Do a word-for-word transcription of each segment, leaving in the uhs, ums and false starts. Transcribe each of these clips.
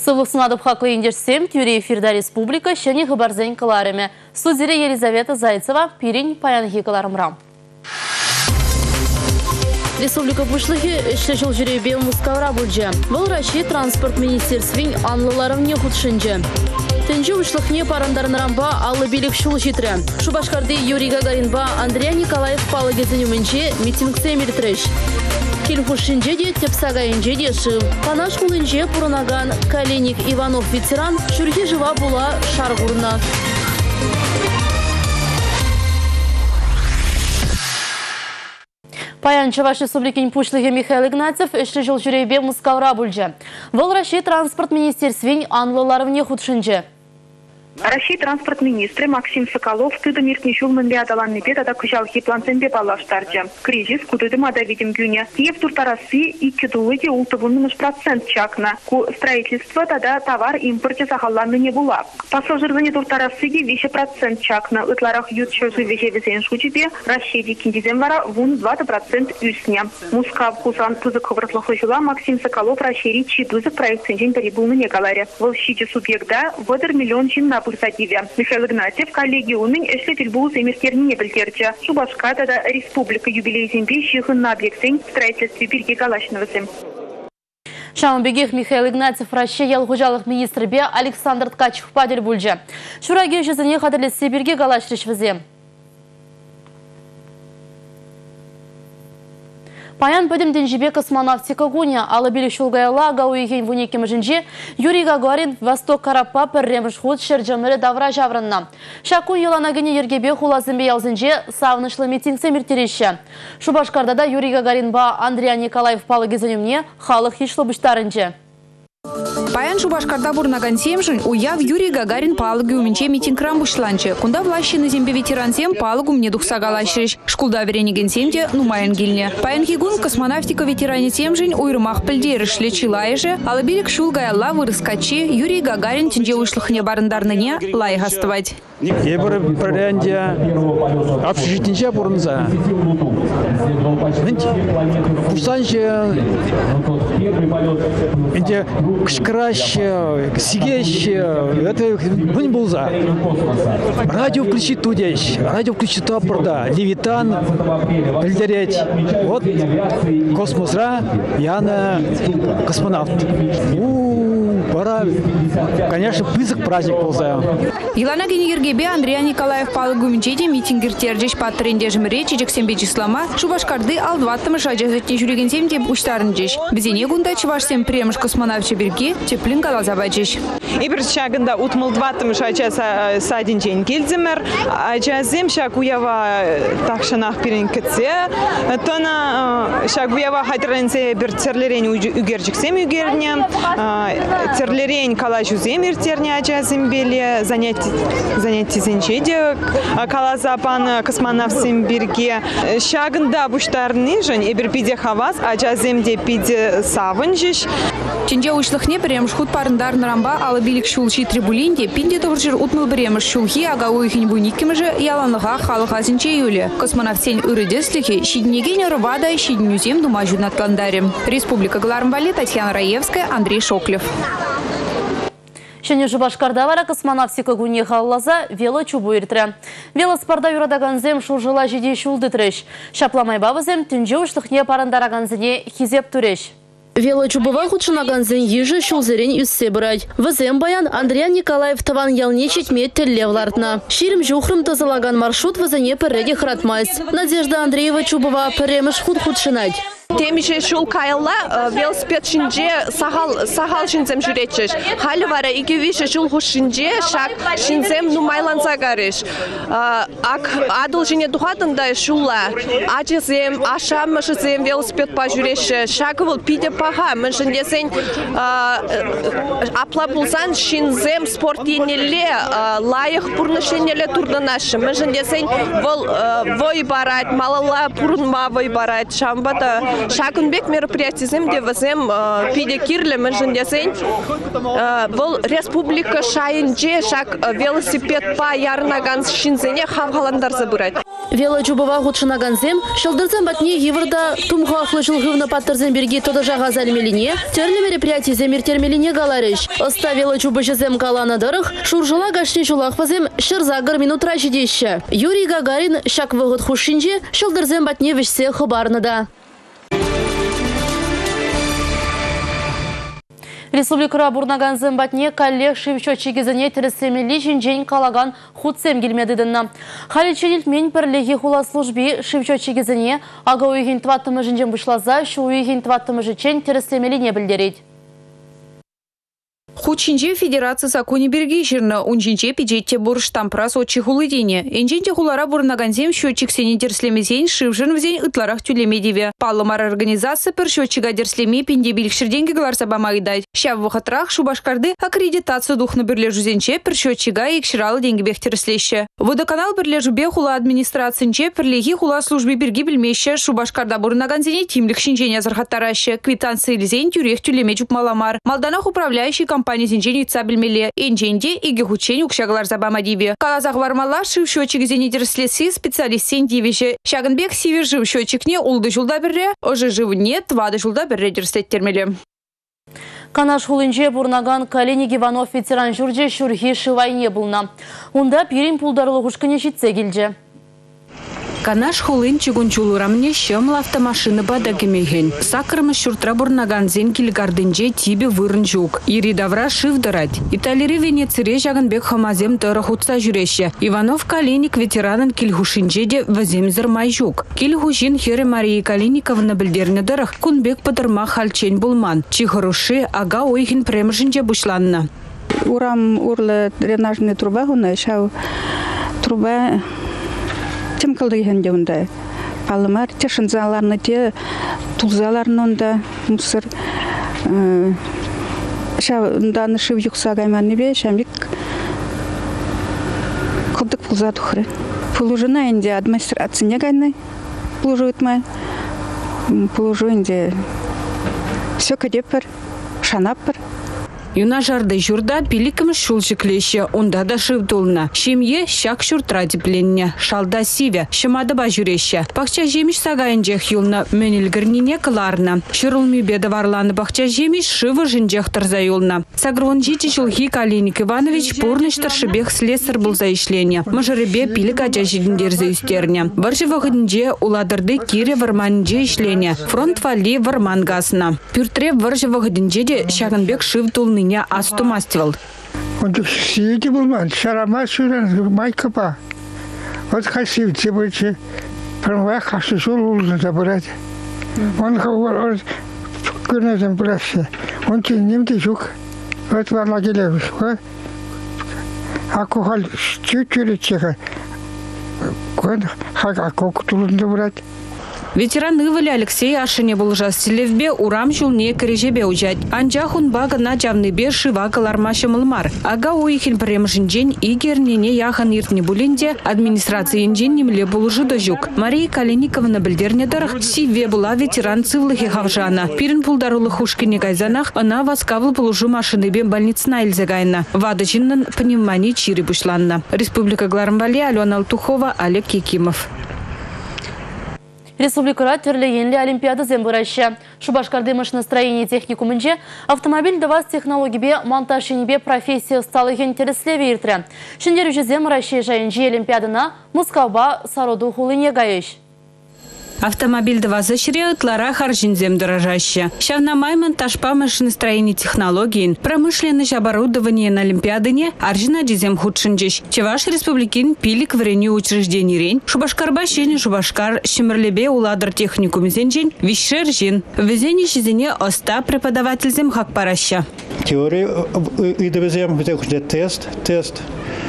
Сывлысынадып хақлы ендерсем, тюре эфирда республика, шәне ғыбарзен кыларыме. Студире Елизавета Зайцева, пирень паянхи кыларымрам. Республика бұшлығы үшті жыл жүребе мұскавра бұлжы. Бұл Раши транспорт министерствен анлыларым не худшынжы. Тенжі ұшлықне парандарын рамба алы белік шул жетірі. Шубашқарды Юрий Гагаринба Андрей Николаев палы кезінімінше митингсе мертріш. Кельхушинже де тепсагайынже де шыл. Панаш құлынже Пуранаган Калиник Иванов ветеран шүрхе жыва була шарғурна. Паян Чуваш Республикин пушлығы Михаил Игнатьев үшті жыл жүребе мұскавра бұлжы. Бұл Раши транспорт министерствен анлыларым не худшынжы. Россия транспорт министры Максим Соколов тыды миртнешул мынбе адаланны бет ада күжалхи планценбе балаштаржы. Кризис кудыдым ада видим гюня. Киев туртарасы икки дулыге ултывынныш процент чакна. Ку строительство тада товар импорте сахалланны не була. Пассажирване туртарасыге вище процент чакна. Ытларах ют чözü вище везен шучебе. Россия киндизем вара вун двадцать процент үсне. Мускав кузан тузы кывыртлыхы жила Максим Соколов расшири чидузы проект сенжен перебулны не галаре. Волщите субъекта водер миллион чин на Михаил Игнатьев коллегионың эшлетел бұл земестеріне білдерді. Шубашқа да республика юбилейзенбе шиғын объектен строительстве бірге галашынывызым. Шамбегех Михаил Игнатьев Россия ялғужалық министрі бе Александр Ткачев падел бұлжы. Шураге жүзіне қадырлесе бірге галашырыш візем. Паян пөдімден жібе космонавтика гуня, алы білі шулгайла гауиген вунекем жінже Юрий Гагарин Восток Карапа пірреміш худ шерджамыры давра жаврынна. Шакун еланагыне ергебе хулазымбе ялзынже савнышлы митингсе миртереші. Шубашқарда да Юрий Гагарин ба Андрей Николаев палы кезінімне халық ешлы бұштарынже. Паян Шубашқарда бурнаган семжін уяв Юрий Гагарин палыгы уменче митинграм бұшланчы. Кунда влащины зембе ветеранзем палыгу мне духса галашырыш. Шкулда верениген семде нумайын гильне. Паян хигун космонавтика ветеране семжін уйрымақ пілдеріш лечилайыжы, алы билік шул гаялла вырыскачи Юрий Гагарин тінже уйшлықне барындарныне лайғастывать. Ебір бірәнде общежитінше бұрынза. Бұштаншы кшкраще, сигеще, это не был за. Радио включит тудящ, радио включит топорда, левитан, пельдереть. Вот космосра, Яна космонавт. У, пора, конечно, пызык праздник был за. Елана Генергебе Андрей Николаев палыгумчеде митингер тердеш по трендежим речи жексембе числама Шубашкарды алдваттымы шажазетне жүреген земде уштарынжеш. Бізене гунда чывашсем премыш космонавчы бірге теплін қалазабачеш. Ибір шагында утмылдваттымы шажаза садинчен келдімір. Ажазем шаг уява тақшанақ бірін кітсе. Тона шаг уява хатырынсе бір терлерен үгержіксем үгерне. Терлерен кала жүзем ертерне ажазем беле занятий зенчеде калазапан космонавтсем бірге. Шагында бұштарыны жын ебір пиде хавас, ажаземде пиде савынжеш. Тенде уйшлықне біремш худ парындар нарамба алы билік шулши трибулинде пинде тұғыржыр утмыл біремш шулхи ага уйхин буниккемежі яланыға халыға зінче юлі. Космонавтсен үрідесліхи шиднеген рыбада шиднюзем дума жунатландаре. Республика Галармбали, Татьяна Раевская, Андрей Шоклев. Шене Шубашқарда вара космонавтика гуне халлаза вело чубу иртірі. Велоспорда юрадаган зем шулжыла жеде шулды треш. Шапламай бабызем түнже ушлықне парандараган зіне хизеп түреш. Вело чубыва худшынаган зен ежі шулзерен үссе бұрайд. Візем баян Андрей Николаев таван ялне четме теллевлартна. Ширим жухрым тазалаган маршрут візене пірреге хратмайс. Надежда Андреева чубыва піреміш худ худшынайд. Темише шул кайла велосипед шинже сахал сахал шинзем жүретчеш. Халі вара ике више шул хуш шинже шак шинзем нумайланса гареш. Ак адыл жіне дұхатында шулла. Ачызем, аша мышызем велосипед па жүреше. Шак выл пиде паха. Мышындесен апла булсан шинзем спорт енеле лайық пұрнышенеле турданашы. Мышындесен выл вой барать, малала пұрынма вой барать. Шамбата Шагунбек мероприятием, где возем пиде кирле мажендесень. Был республика Шайнже шаг велосипед по ярнаган шинзене хавгаландар забирать. Велочубова худшынаганзем, шылдырзем батне еврда тумхахлы жылғывны паттырзем берге тодажа газалмелине, терлі мероприятий земир термелине галарыш. Оста велочубы жезем каланы дырых, шуржыла гашни жулақпазем шырзагыр минут рашидеші. Юрий Гагарин шак вғыт хушинже, шылдырзем батне вішсе хыбарныда. Республикара бурнаганзым батне коллег шивчотчигізіне тірісемелі жинжен калаган худсем келмедідінна. Халиченел мен бірлігі хула служби шивчотчигізіне ага уйген тваттымы жинжен бұшлаза, шу уйген тваттымы жичен тірісемелі не білдерейді. Худшинже федерация законе берги жирна, унжинже пиджетте бур штампрас отчи хулыдине. Энжинте хулара бурнаганзем счетчик сене дерслемезен шивжин взен ытларах тюлемедеве. Паллымар организация пер счетчига дерслеме пенде биликшерденге гларса бамайдать. Ща в вахатрах шубашкарды аккредитацию дух на берлежу зенче пер счетчига и кширалы деньги бехтерслеще. Водоканал берлежу бе хула администрациянче перлеги хула службе берги бельмеще шубашкарда бурнаганзене тимлик шинжене зархаттараще. Квитанции лизен тюрех тюлемеджук маламар. Малданах управляющий компания Компания цабельмеле. Эндженде и гехучень укшаглар забамадиве. Калазах вармала шив счетчик зенедерслеси специалист сендивище. Шагенбек сивер жив счетчикне улды жулда берре, оже жив нет, вады жулда берре дерслет термеле. Канаш хулынже бурнаган Калиник Иванов ветеран журже шурхи шивайне булна. Унда пирин пулдарлы хушкыне житсе келже. Канаш хулын чугунчулурамне щемл автомашины бадагемеген. Сакрымы шуртра бурнаганзен килгардынже тибе вырын жук. Ири давра шивдырать. Италири Венецире Жагынбек хамазем тыры хутса жүреше. Иванов Калиник ветеранын килхушинже де ваземзір майжук. Килхушин хере Марии Калиниковна білдерні дырых кунбек пыдырма хальчен булман. Чихыруши ага ойхин премжинже бушланна. Урам урлы дренажный труба гуна, шау труба тем калдыгын жөнде. Палымар тешинзаларны те тулзаларны да мусор шау даны шив юкса гайманы бе шамик кылдык пулза тухры. Пулужына инде администрация гайны пулужуйтмай. Пулужу инде все кадепер шанапер. Юна жарды журда пиликім шулжиклеші, онда да шывдулна. Шемье шак шуртра дипленне, шалда сиве, шымадыба жүреші. Бақча жеміш сағайынжех юлна мөнілгірніне кыларна. Шырылмы беді варланы бақча жеміш шывы жынжех тұрза юлна. Сагрон жити жылхи Калиник Иванович пурныштыр шыбех слесар бұл заишлене. Мажырыбе пилік ажа жидіндерзі үстерне. Баржы вағынже уладырды кире варманынже ішлене. Фронт вали варман гасына. Пюртре баржы вағынже де Шагынбек шывдулны меня астумастивал. Он сидит был, шарама сюрен, майкапа. Вот хасив, тебе промывая хасишул улы забрать. Он говорит, курна забраться. Он тянем тишук. Вот варла гелевиш. А кухаль чуть-чуть чека. Кон хага коктулун забрать. Ветеран Ивали Алексей Ашине был селевбе урам жулне корежебе ужать. Анжахун бага на джавныбе шива калармаша мылмар. Ага уихин премжинжен игернене яхан иртне булинде администрация инжен немле булужу дожук. Мария Калиниковна бельдернедерх сиве была ветеран цивлыхи хавжана. Пирин пулдарулы хушкине гайзанах она воскавыл булужу машиныбе больницна ильзагайна. Вадачиннан пневмонии чири бушланна. Республика Гларамвали, Алена Алтухова, Олег Якимов. Республикара терлегенли олимпиада зембыраща. Шубашкарды машиностроение техникумынже автомобиль даваз технологибе монтажшенебе профессия сталыген тереслеве иртре. Шендер үжі зембыраща жайынжи олимпиадына Мускауба сароду хулыне гаеш. Автомобиль двазы шире ытлара харжинзем дорожаще. Шавнамай монтажпа машиностроение технологий, промышленность оборудование на Олимпиадыне, аржина дизем худшинжиш. Чеваш республикин пилик вреню учреждений рень, Шубашкарба шин Шубашкар, Шимрлебе уладр техникум зенжин, вишер жин. Везение шизине оста преподаватель зем хакпараща. Теория идовезем, тест, тест.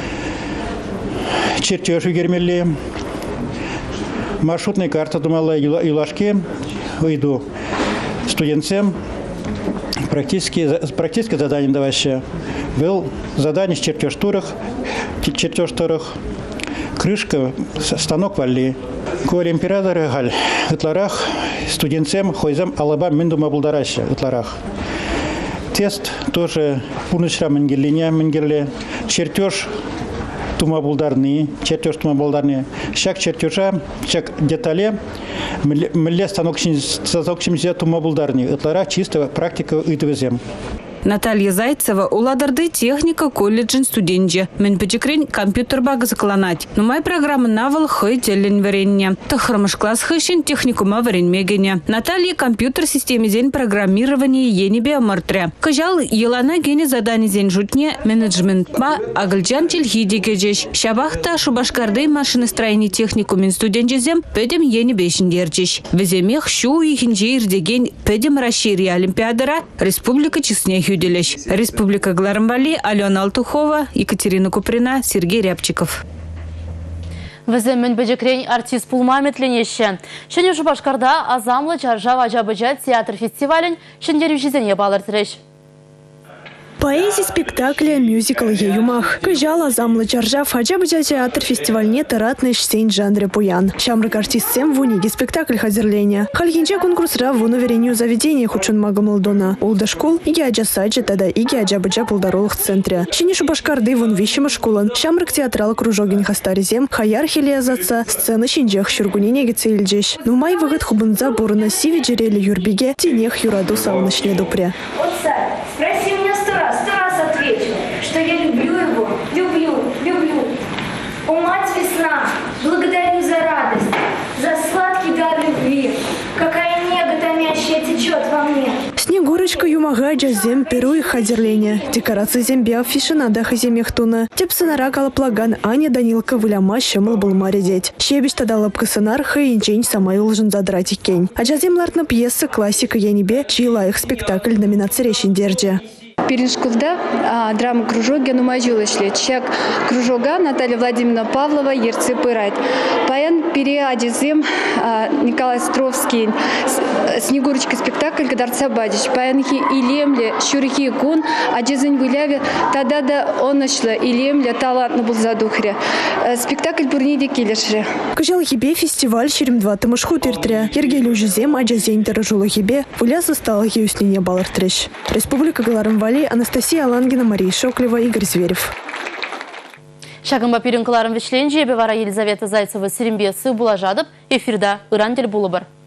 Чертеж гермеле. Маршрутная карта думала Илашке, иду студентам. Практически, практически задание даваще. Был задание с чертеж турах, чертеж турах, крышка, станок вали. Коль император галь, итларах студентам хойзам алаба миндума булдараща итларах. Тест тоже пуншра менгелиня менгеле, чертеж тума булдарны, чертеж тума булдарны. Шак чертежа, шак детале, мле станок сазокчимзе тума булдарны. Это чисто практика идвезем. Наталья Зайцева уладарды техника колледжин студенче. Мен печекрень компьютер бага закланать. Но моя программа навал хой телен варенье. Тахрамаш класс хэшин техникума варень мегене. Наталья компьютер системе день программирования енебе амартря. Кажал елана гене задание день жутне менеджмент ба агалджан тельхиди гежеш. Шабахта шубашкарды машиностроение техникумен студенчезем педем енебе шиндерчеш. Веземех шу и хинжир деген педем расшири олимпиадара республика честнее. Республика Гларамбали, Алена Алтухова, Екатерина Куприна, Сергей Рябчиков. Візімен бөжекрен артист пулмаметленеші. Шыне Шубашкарда азамлы жаржава жабыжа театр фестивалін шындеру жезене балыртырыш. Поэзия спектакля мюзикл «Еюмах». Кажал азамлы чаржа фаджабыжа театр фестивальне таратный штейн жанре пуян. Шамрак артистсем в униге спектакль хазерления. Хальгинча конкурсра в унаверению заведения хучун магамалдона. Улда школ иги аджасаджа тада иги аджабыжа пулдаролых центре. Шини Шубашкарды вон вещима школан. Шамрак театрал кружогин хастаризем. Хаяр хилиязаца. Сцена шинджах щургунинеги цельджеш. Ну май выгод хубанза бурна сиви джерели юрбиге. Тенех юраду сауночне дупре. Вот, царь, спроси меня сто раз, сто раз отвечу, что я люблю его, люблю, люблю. О, мать весна, благодарю за радость, за сладкий дар любви, какая нега томящая течет во мне. Снегурочка юмага джазем перу и хазерления. Декорации земби афиши на даха земехтуна. Тепсанара калаплаган Аня Данилка выляма щемл был маредеть. Щебич тада лапка сценарха и инчень самай улжен задрать и кень. А джазем лартна пьеса классика янибе, чьи лаих спектакль номинации речень держи. Периншкулда драма кружок генумай жилышлет. Чак кружога Наталья Владимировна Павлова ерцы пырать. Паян переадизем Николай Островский Снегурочка спектакль Кадарца Бадич. Паянхи илемле щурихи кун адизень выляве тадада оношла илемле талантно был задухре. Спектакль бурниде келешре. Кажал хибе фестиваль черем два тамашху тертре. Ергелю жезем аджазень таражула хибе. Вуля застала хиюснине балартрещ. Республика Галарамвали, Анастасия Алангина, Мария Шоклева, Игорь Зверев. Шагымба пиринкаларым вишленже, бевара Елизавета Зайцева Сиримбесы Булажадып, эфирда Иран Тель Булабар.